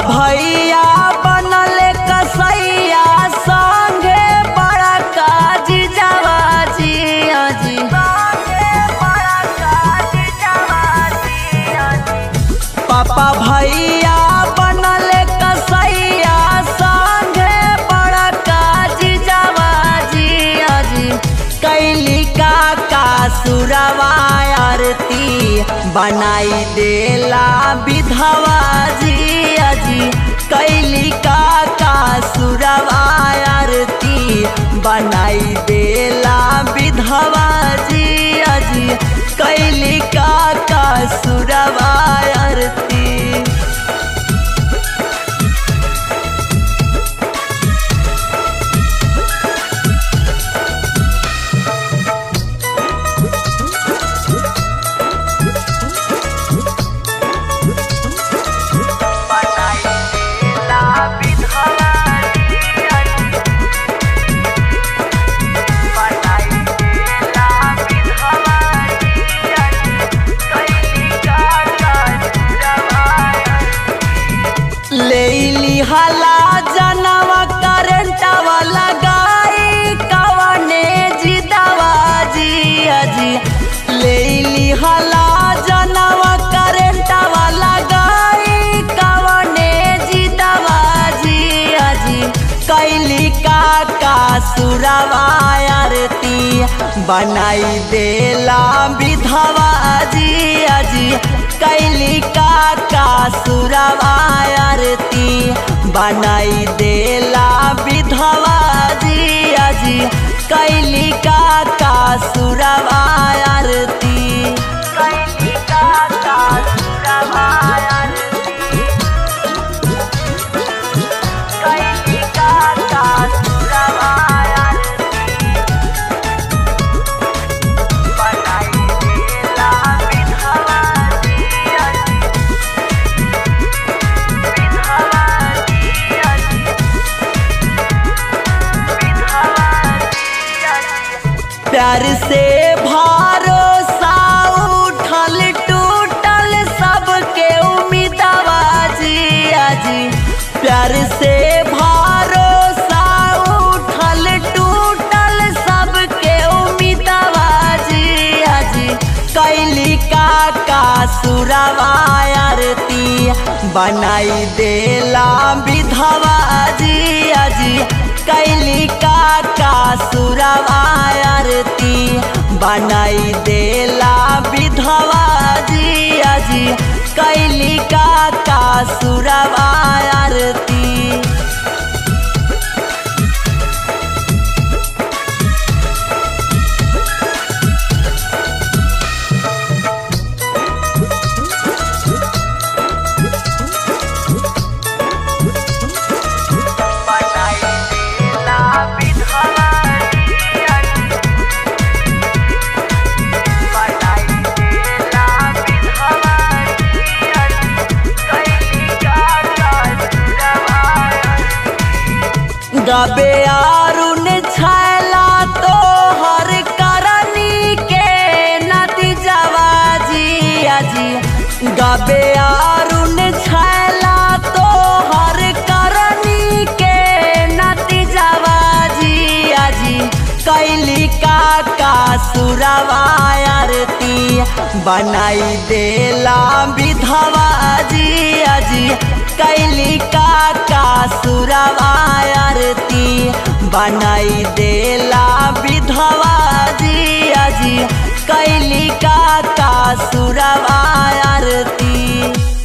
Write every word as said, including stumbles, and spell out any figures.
भैया बनल कसैया संगे बड़ा काजी जवाजी अजी पापा भैया बनल कसैया संगे बड़ा काजी जवाजी अजी कैली का सुरवा आरती बनाई देला विधवा जी अजी कैली का सुरवा आरती बनाई देला विधवा जी अजी कैली का सुरवा आरती। लेली हला जनवा करंटवा लगाई कवने जिदवा जी अजी लेली हला जनवा करंटवा लगाई कवने जिदवा जी अजी कैली का सुरवा आरती बनाई देला विधवा जी अजी कैली का सुरवा आरती बनाई देला विधवा जी अजी कैली का सुरवा आरती कैली का सुरवा आरती कैली का सुरवा आरती बनाई देला विधवा प्यार से भरोसा उठल टूटल सबके उम्मीदवा जी अजी प्यार से भरोसा उठल टूटल सबके उम्मीदवा जी अजी कैली का सुरवा आरती बनाई देला विधवा जी अजी कैली का सुरवा आरती बनाई देला विधवा जी अजी कैली का सुरवा आरती। गबे आरुन छैला तो हर करनी के नतीजवा जी अजी गबे आरुन छैला तो हर करनी के नतीजवा जी अजी कैली का सुरवा आरती बनाई देला विधवा जी अजी कैली का सुरवा आरती बनाई देला विधवा जी अजी कैली का सुरवा आरती।